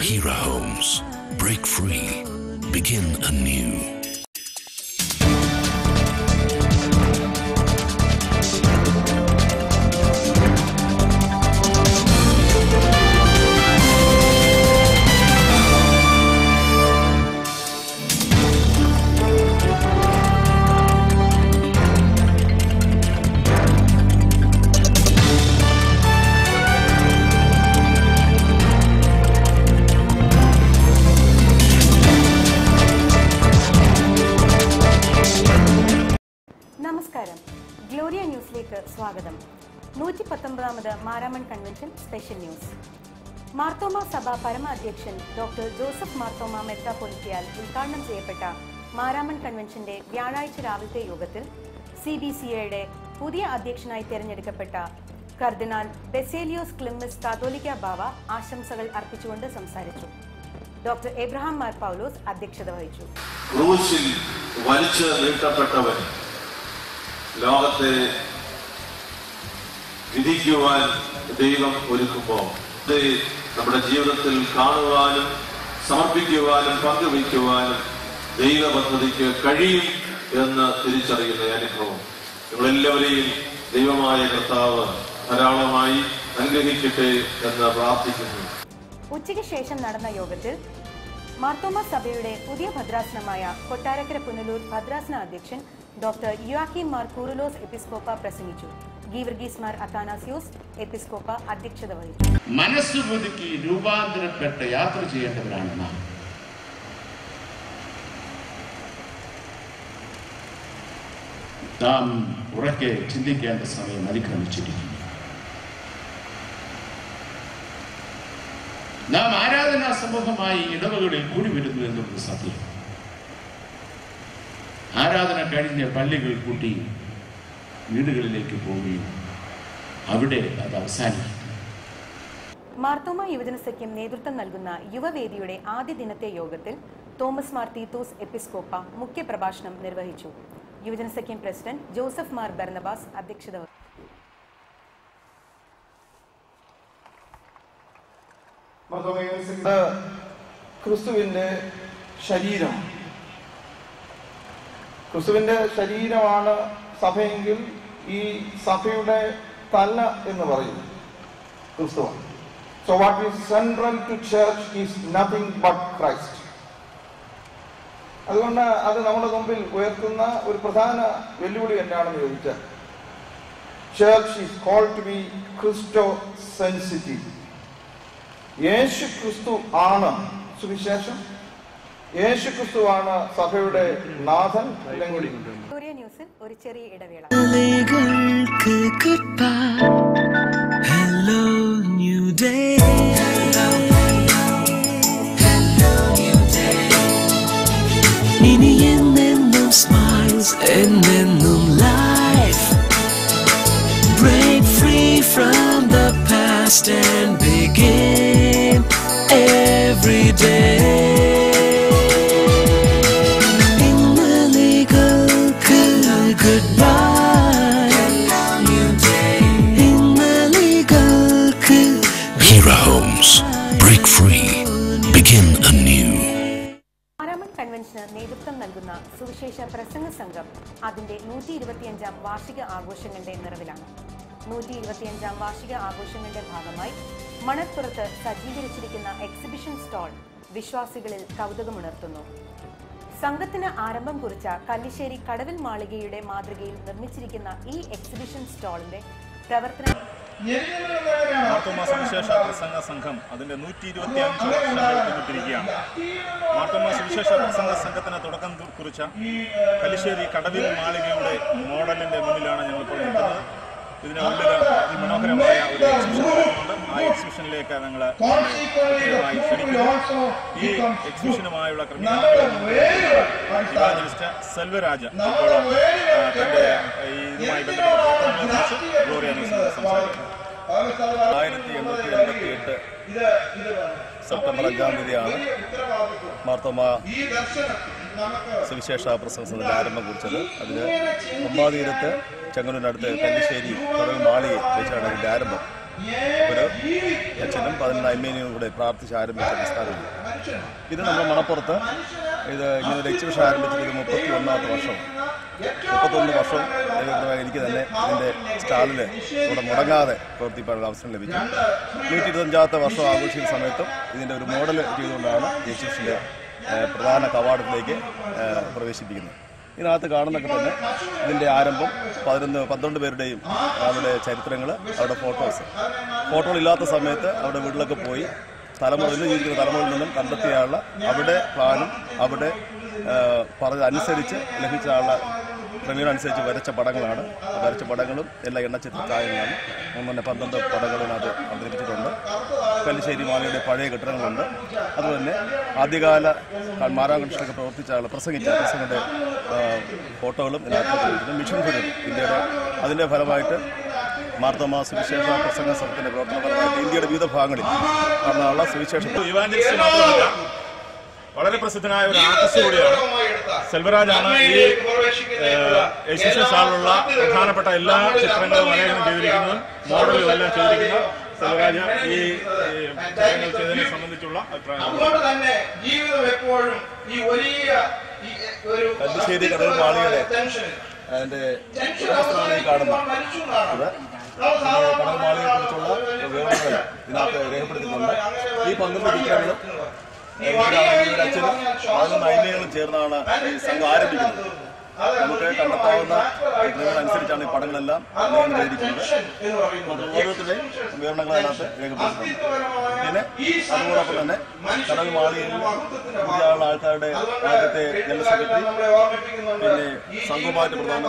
Hira Homes. Break free. Begin anew. നമസ്കാരം, Gloria ന്യൂസിലേക്ക് സ്വാഗതം. 119ാമത് Maramon convention special news. Marthoma സഭ പരമാധ്യക്ഷൻ ഡോക്ടർ ജോസഫ് മാർത്തോമ മെത്രാപ്പൊലീത്തയാൽ ഉദ്ഘാടനം ചെയ്യപ്പെട്ട മാരാമൺ കൺവെൻഷന്റെ വ്യാഴാഴ്ച രാവിലത്തെ യോഗത്തിൽ CBCAയുടെ പുതിയ അധ്യക്ഷനായി തെരഞ്ഞെടുക്കപ്പെട്ട കർദിനാൾ ബെസേലിയോസ് ക്ലിമ്മിസ് കാതോലിക്ക ബാവ ആശംസകൾ അർപ്പിച്ചുകൊണ്ട് സംസാരിച്ചു. ഡോക്ടർ എബ്രഹാം മാർ പൗലോസ് അധ്യക്ഷത വഹിച്ചു. ക്രൂശിൽ വലിച്ചു നീട്ടപ്പെട്ടവൻ ലോകത്തെ വിധിക്കുവാൻ ദൈവം ഒരുക്കുമ്പോൾ നമ്മുടെ ജീവിതത്തിൽ കാണുവാനും സമർപ്പിക്കുവാനും പങ്കുവയ്ക്കുവാനും ദൈവ പദ്ധതിക്ക് കഴിയും എന്ന് തിരിച്ചറിയുന്ന അനുഭവം നിങ്ങളെല്ലാവരെയും ദൈവമായ കർത്താവ് ധാരാളമായി അനുഗ്രഹിക്കട്ടെ എന്ന് പ്രാർത്ഥിക്കുന്നു. ഉച്ചയ്ക്ക് ശേഷം നടന്ന യോഗത്തിൽ മാർത്തോമ സഭയുടെ പുതിയ ഭദ്രാസനമായ കൊട്ടാരക്കര പുനലൂർ ഭദ്രാസന അധ്യക്ഷൻ ഡോക്ടർ യുവാക്കിം മാർ കൂറുലോസ് എപ്പിസ്കോപ്പ പ്രസംഗിച്ചു. ഗീവർഗീസ് മാർ അത്താനാസിയോസ് എപ്പിസ്കോപ്പ അധ്യക്ഷത വഹിച്ചു. മനസ്സ് പുതുക്കി രൂപാന്തരപ്പെട്ട് യാത്ര ചെയ്യേണ്ടവരാണ് നാം. നാം ഉറക്കെ ചിന്തിക്കേണ്ട സമയം അതിക്രമിച്ചിരിക്കുന്നു. നാം ആരാധനാ സമൂഹമായി ഇടവകളിൽ കൂടി വരുന്നു എന്നുള്ളത് സത്യം. ആരാധന കഴിഞ്ഞ് പള്ളികൾ കൂട്ടി വീടുകളിലേക്ക് പോവുകയും അവിടെ അത് അവസാനിക്കും. മാർത്തോമ യുവജന സഖ്യം നേതൃത്വം നൽകുന്ന യുവവേദിയുടെ ആദ്യ ദിനത്തെ യോഗത്തിൽ തോമസ് മാർ തീത്തോസ് എപ്പിസ്കോപ്പ മുഖ്യപ്രഭാഷണം നിർവഹിച്ചു. യുവജന സഖ്യം പ്രസിഡന്റ് ജോസഫ് മാർ ബർണബാസ് അധ്യക്ഷത വഹിച്ചു. ക്രിസ്തുവിന്റെ ശരീരം, ക്രിസ്തുവിന്റെ ശരീരമാണ് സഭയെങ്കിൽ ഈ സഭയുടെ തല എന്ന് പറയുന്നു ക്രിസ്തുവാണ്. So what is central to church is nothing but Christ. അതുകൊണ്ട് അത് നമ്മുടെ മുമ്പിൽ ഉയർത്തുന്ന ഒരു പ്രധാന വെല്ലുവിളി എന്താണെന്ന് ചോദിച്ചാൽ, church is called to be Christo-sensitive. യേശു ക്രിസ്തു ആണ് സുവിശേഷം, യേശു ക്രിസ്തുവാണ് സഭയുടെ നാഥൻ. ഗ്ലോറിയ ന്യൂസിൽ ഒരു ചെറിയ ഇടവേള. ഇനി എന്നെന്നും സ്മൈൽസ്, എന്നെന്നും life. Break free from the past and begin every day. ഇന്നലെകൾക്ക് goodbye. ഇന്നലെകൾക്ക് Hira Homes. Break free. Begin anew. Maramon കൺവെൻഷന് നേതൃത്വം നൽകുന്ന സുവിശേഷ പ്രസംഗ സംഘം അതിന്റെ 125ാം വാർഷിക ആഘോഷങ്ങളുടെ നിറവിലാണ്. 125ാം വാർഷിക ആഘോഷങ്ങളുടെ ഭാഗമായി മണൽപ്പുറത്ത് സജ്ജീകരിച്ചിരിക്കുന്ന എക്സിബിഷൻ സ്റ്റാൾ വിശ്വാസികളിൽ കൗതുകമുണർത്തുന്നു. സംഘത്തിന് ആരംഭം കുറിച്ച കല്ലിശ്ശേരി കടവിൽ മാളികയുടെ മാതൃകയിൽ നിർമ്മിച്ചിരിക്കുന്ന ഈ എക്സിബിഷൻ സ്റ്റാളിന്റെ പ്രവർത്തനം മാർത്തോമ സുവിശേഷ പ്രസംഗ സംഘം അതിന്റെ 125 വർഷങ്ങൾ പിന്നിട്ടിരിക്കുകയാണ്. മാർത്തോമ സുവിശേഷ പ്രസംഗ സംഘത്തിന് തുടക്കം കുറിച്ച കല്ലിശ്ശേരി കടവിൽ മാളികയുടെ മോഡലിന്റെ മുന്നിലാണ് ഞങ്ങളിപ്പോൾ നിൽക്കുന്നത്. ഇതിന് ഉള്ളിൽ അതിമനോഹരമായ ഒരു എക്സിബിഷൻ ഉണ്ട്. ആ എക്സിബിഷനിലേക്ക് ഞങ്ങൾ പ്രത്യേകമായി ക്ഷണിക്കുന്നു. ഈ എക്സിബിഷനുമായുള്ള ക്രമീകരണ സെൽവരാജ് ഇപ്പോൾ തന്റെ ഇതുമായി ബന്ധപ്പെട്ട പ്രവർത്തനങ്ങളെക്കുറിച്ച് ഗ്ലോറിയ ന്യൂസിനോട് സംസാരിക്കുന്നു. 1888 സെപ്റ്റംബർ 5-ാം തീയതിയാണ് മാർത്തോമ സുവിശേഷ പ്രസംഗ സംഘത്തിന്റെ ആരംഭം കുറിച്ചത്. അതിന് ഒമ്പാതീരത്ത് ചെങ്ങന്നൂരിനടുത്ത് കല്ലിശ്ശേരി കടൽ മാളിയെ വെച്ചാണ് ഇതിന്റെ ആരംഭം. ഒരു അച്ഛനും 11 അമ്മേനെയും കൂടെ പ്രാർത്ഥിച്ച് ആരംഭിച്ച പ്രസ്ഥാനമാണ്. ഇത് നമ്മുടെ മണപ്പുറത്ത് ഇത് ഇങ്ങനെ ഒരു എക്സിബിഷൻ ആരംഭിച്ചത് 31ാമത്തെ വർഷം. 31 വർഷം എനിക്ക് തന്നെ ഇതിൻ്റെ സ്റ്റാളിൽ ഇവിടെ മുടങ്ങാതെ പ്രവർത്തിക്കാനുള്ള അവസരം ലഭിച്ചു. 125ാമത്തെ വർഷം ആഘോഷിക്കുന്ന സമയത്തും ഇതിൻ്റെ ഒരു മോഡൽ ചെയ്തുകൊണ്ടാണ് എക്സിബിഷൻ്റെ പ്രധാന കവാടത്തിലേക്ക് പ്രവേശിപ്പിക്കുന്നത്. ഇതിനകത്ത് കാണുന്നൊക്കെ തന്നെ ഇതിൻ്റെ ആരംഭം 12 പേരുടെയും അവരുടെ ചരിത്രങ്ങൾ, അവരുടെ ഫോട്ടോകളില്ലാത്ത സമയത്ത് അവരുടെ വീട്ടിലൊക്കെ പോയി ഇന്ന് ജീവിക്കുന്ന തലമുറയിൽ നിന്നും കണ്ടെത്തിയുള്ള അവിടെ പ്ലാനും അവിടെ പറഞ്ഞതനുസരിച്ച് ലഭിച്ച ആളുടെ ക്രമീണനുസരിച്ച് വരച്ച പടങ്ങളാണ്. വരച്ച പടങ്ങളും എല്ലാ എണ്ണച്ചിത്രക്കായങ്ങളാണ്. 12 പടങ്ങളിനകത്ത് അവതരിപ്പിച്ചിട്ടുണ്ട്. കല്ലിശ്ശേരി മാലയുടെ പഴയ കെട്ടിടങ്ങളുണ്ട്. അതുപോലെ ആദ്യകാല മാരാകൃഷ്ണനൊക്കെ പ്രവർത്തിച്ച പ്രസംഗങ്ങളുടെ ഫോട്ടോകളും ഇതിനകത്ത് മിഷൻ ഫിലിം ഇന്ത്യയുടെ അതിൻ്റെ ഫലമായിട്ട് മാർത്തോമാ സുവിശേഷ പ്രസംഗ സംഘത്തിൻ്റെ പ്രവർത്തനപരമായിട്ട് ഇന്ത്യയുടെ വിവിധ ഭാഗങ്ങളിൽ നടന്നുള്ള സുവിശേഷ വളരെ പ്രസിദ്ധനായ ഒരു ആർട്ടിസ്റ്റ് കൂടിയാണ്. സെൽവരാജാണ് ഈ എക്സിബിഷൻ സ്റ്റാളിലുള്ള പ്രധാനപ്പെട്ട എല്ലാ ചിത്രങ്ങളും ആലേഖനം ചെയ്തിരിക്കുന്നതും മോഡലും എല്ലാം ചെയ്തിരിക്കുന്നത് സെൽവരാജ ഈ ചിത്രങ്ങൾ ചെയ്തതിനെ സംബന്ധിച്ചുള്ള അഭിപ്രായം. കല്ലിശ്ശേരി കടൽ മാളികയുടെ അതിൻ്റെ കാണുന്നത് കടൽ മാളികയെ കുറിച്ചുള്ള വിവരങ്ങൾ ഇതിനകത്ത് രേഖപ്പെടുത്തിയിട്ടുണ്ട്. ഈ 12 ചിത്രങ്ങളും അച്ഛനും 11 അയ്മകളും ചേർന്നാണ് ഈ സംഘം ആരംഭിക്കുന്നത്. നമുക്ക് കണ്ടെത്താവുന്ന അനുസരിച്ചാണ് ഈ പടങ്ങളെല്ലാം ചെയ്തിരിക്കുന്നത്. ഓരോരുത്തരുടെയും വിവരണങ്ങൾ അതിനകത്ത് രേഖപ്പെടുത്തിയിട്ടുണ്ട്. പിന്നെ അതോടൊപ്പം തന്നെ കടൽ മാളികയിൽ പുതിയ ആൾക്കാരുടെ ആദ്യത്തെ ജനറൽ സെക്രട്ടറി, പിന്നെ സംഘവുമായിട്ട് പ്രധാന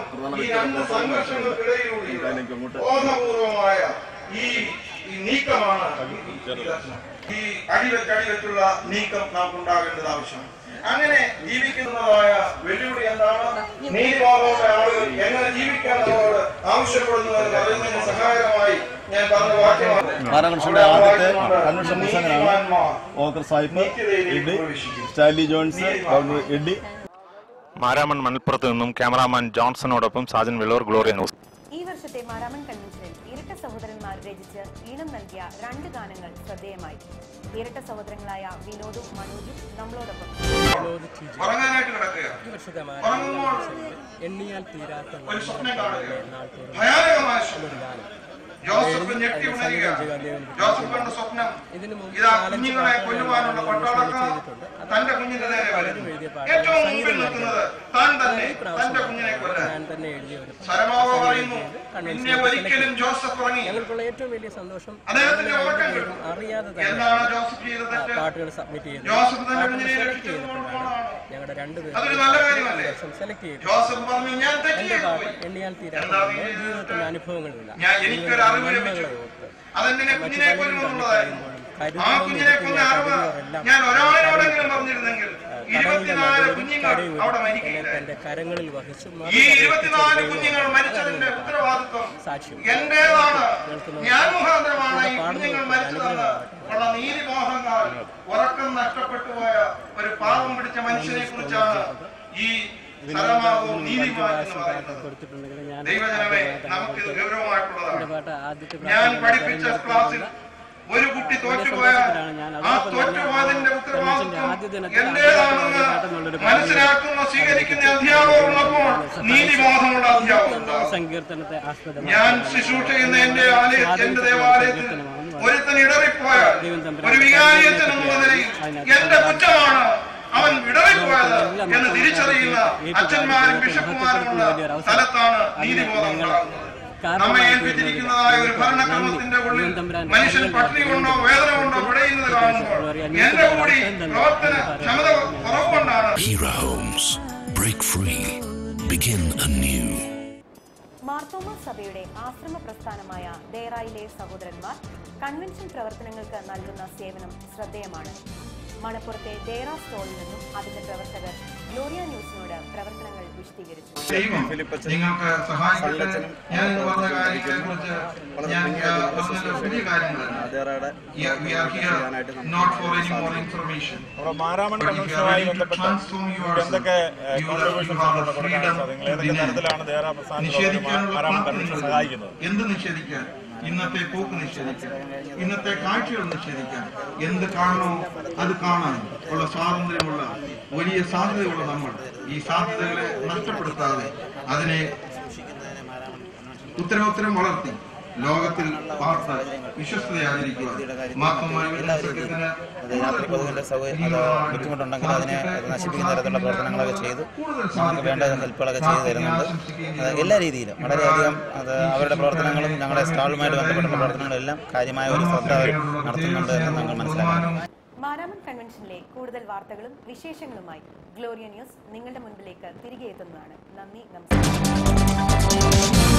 ഈ അടിവെച്ചുള്ള നീക്കം നമുക്ക് ഉണ്ടാകേണ്ടത് ആവശ്യമാണ്. അങ്ങനെ ജീവിക്കുന്നതായ വെല്ലുവിളി എന്താണ്? നീതിബോധമുള്ള ആളുകൾ എങ്ങനെ ജീവിക്കാനോട് ആവശ്യപ്പെടുന്നത് പറയുന്നതിന് സഹായകമായി ഞാൻ പറഞ്ഞ വാക്യമാണ്. മാരാകൃഷ്ണന്റെ ആദ്യത്തെ കൺവെൻഷൻ പ്രസംഗനാണ് ഓക്കർ സാഹിബ്, എഡി, സ്റ്റാൻലി ജോൺസ്, ഡോക്ടർ എഡി. മാരാമൺ മണൽപ്പുറത്ത് നിന്നും ക്യാമറാമാൻ ജോൺസണോടൊപ്പം സാജൻ വെള്ളൂർ, ഗ്ലോറിയ ന്യൂസ്. ഈ വർഷത്തെ മാരാമൺ കൺവെൻഷനിൽ ഇരട്ട സഹോദരന്മാർ രചിച്ച് ഈണം നൽകിയ 2 ഗാനങ്ങൾ ശ്രദ്ധേയമായി. ഇരട്ട സഹോദരങ്ങളായ വിനോദും മനോജും നമ്മളോടൊപ്പം. എണ്ണിയാൽ തീരാത്ത ജോസഫ് ഞെട്ടി ഉണരുകയാണ്. ജോസഫിന്റെ സ്വപ്നം ഇതാ കുഞ്ഞുങ്ങളെ കൊല്ലുവാനുള്ള പട്ടാളക്കാർ തന്റെ കുഞ്ഞിന്റെ നേരെ വരുന്നു. ഏറ്റവും മുമ്പിൽ നിൽക്കുന്നത് താൻ തന്നെ തന്റെ കുഞ്ഞിനെ കൊല്ലാൻ. സരമാവ പറയുന്നു, പിന്നെ ഒരിക്കലും ജോസഫ് ഇറങ്ങി. ഞങ്ങൾക്കുള്ള ഏറ്റവും വലിയ സന്തോഷം അദ്ദേഹത്തിന്റെ ഉറക്കം കിട്ടും. എന്താണ് ജോസഫ് ചെയ്തത്? പാട്ടുകൾ സബ്മിറ്റ് ചെയ്തു. ജോസഫ് തന്റെ കുഞ്ഞിനെ രക്ഷിച്ചത് ഞങ്ങളുടെ 2 പേരും അതൊരു നല്ല കാര്യമല്ലേ? സെലക്ട് ചെയ്തു. ജോസഫ് പറഞ്ഞു, ഞാൻ തെറ്റ് എണ്ണിയാൽ തീരാത്ത ജീവിതത്തിന്റെ അനുഭവങ്ങളില്ല. എനിക്കൊരു അറിവ് ലഭിച്ചു. അതെങ്ങനെ കുഞ്ഞിനെ കൊല്ലുമെന്നുള്ളതായിരുന്നു. ആ കുഞ്ഞിനെ കൊന്ന അറിവ് ഞാൻ ഒരാളോടെങ്കിലും പറഞ്ഞിരുന്നെങ്കിൽ 24 കുഞ്ഞുങ്ങൾ അവിടെ മരിക്കില്ലായിരുന്നു. ഈ 24 കുഞ്ഞുങ്ങൾ മരിച്ചതിന്റെ ഉത്തരവാദിത്വം എന്റേതാണ്. ഞാൻ മുഖാന്തരമാണ് ഈ കുഞ്ഞുങ്ങൾ മരിച്ചതെന്ന് ഉള്ള നീതിബോധങ്ങൾ ഉറക്കം നഷ്ടപ്പെട്ടു പോയ ഒരു പാവം പിടിച്ച മനുഷ്യനെ കുറിച്ചാണ് ഈ സരമാവും നീതിമാനും പറയുന്നത്. ദൈവജനമേ, നമുക്കിത് ഗൗരവമായിട്ടുള്ളതാണ്. ഞാൻ പഠിപ്പിച്ച ക്ലാസ്സിൽ ഒരു കുട്ടി തോറ്റുപോയാൽ ആ തോറ്റുപോയതിന്റെ ഉത്തരവാദിത്വം എന്റേതാണെന്ന് മനസ്സിലാക്കുന്ന സ്വീകരിക്കുന്ന അധ്യാപകരുള്ളപ്പോൾ നീതിബോധമുള്ള അധ്യാപകർ. ഞാൻ ശുശ്രൂഷ ചെയ്യുന്ന എന്റെ ദേവാലയത്തിൽ ഒരുത്തൻ ഇടറിപ്പോയാൽ ഒരു വികാരിയച്ഛൻ എന്നുള്ള നിലയിൽ എന്റെ കുറ്റമാണ് അവൻ വിടറിപ്പോയത് എന്ന് തിരിച്ചറിയുന്ന അച്ഛന്മാരും ബിഷപ്പുമാരുമുള്ള സ്ഥലത്താണ് നീതിബോധം ഉണ്ടാകുന്നത്. നമ്മെ ഏൽപ്പിച്ചിരിക്കുന്നതായ ഒരു ഭരണക്രമത്തിന്റെ ഉള്ളിൽ മനുഷ്യൻ പട്ടിണി കൊണ്ടോ വേദന കൊണ്ടോ പിടയുന്നത് കാണുമ്പോൾ എന്റെ കൂടി പ്രവർത്തന ക്ഷമത കുറവുകൊണ്ടാണ്. Hera Homes. Break free. Begin anew. Marthoma സഭയുടെ ആശ്രമ പ്രസ്ഥാനമായ ദേറായിലെ സഹോദരന്മാർ കൺവെൻഷൻ പ്രവർത്തനങ്ങൾക്ക് നൽകുന്ന സേവനം ശ്രദ്ധേയമാണ്. മണപ്പുറത്തെ ദേറ സ്റ്റോളിൽ നിന്നും അതിന്റെ പ്രവർത്തകർ ഗ്ലോറിയ ന്യൂസിനോട് പ്രവർത്തനങ്ങൾ വിശദീകരിച്ചു. നിങ്ങൾക്ക് സഹായിക്കട്ടെ. ഞാൻ പറഞ്ഞ കാര്യത്തെക്കുറിച്ച് ഞാൻ പുതിയ കാര്യങ്ങളാണ്. മാരാമൺ കൺവെൻഷനുമായി ബന്ധപ്പെട്ട് എന്തൊക്കെ എന്ത് നിഷേധിക്കാൻ? ഇന്നത്തെ പോക്ക് നിഷേധിക്കാം, ഇന്നത്തെ കാഴ്ചകൾ നിഷേധിക്കാം. എന്ത് കാണണോ അത് കാണാൻ ഉള്ള സ്വാതന്ത്ര്യമുള്ള വലിയ സാധ്യതയുള്ള നമ്മൾ ഈ സാധ്യതകളെ നഷ്ടപ്പെടുത്താതെ അതിനെ ഉത്തരോത്തരം വളർത്തി ലോകത്തിൽ പാർത്ത് വിശ്വസ്തയായിരിക്കുക. ബുദ്ധിമുട്ടുണ്ടെങ്കിൽ അതിനെ നശിപ്പിക്കുന്ന തരത്തിലുള്ള പ്രവർത്തനങ്ങളൊക്കെ ചെയ്ത് നമുക്ക് വേണ്ട ഹെൽപ്പുകളൊക്കെ ചെയ്തു തരുന്നുണ്ട്. എല്ലാ രീതിയിലും വളരെയധികം അവരുടെ പ്രവർത്തനങ്ങളും ഞങ്ങളുടെ സ്റ്റാളുമായിട്ട് ബന്ധപ്പെട്ട പ്രവർത്തനങ്ങളും എല്ലാം കാര്യമായ ഒരു ശ്രദ്ധ നടത്തുന്നുണ്ട് എന്ന് ഞങ്ങൾ മനസ്സിലാക്കണം. മാരാമൺ കൺവെൻഷനിലെ കൂടുതൽ വാർത്തകളും വിശേഷങ്ങളുമായി ഗ്ലോറിയ ന്യൂസ് നിങ്ങളുടെ മുൻപിലേക്ക് തിരികെ എത്തുന്നതാണ്. നന്ദി, നമസ്കാരം.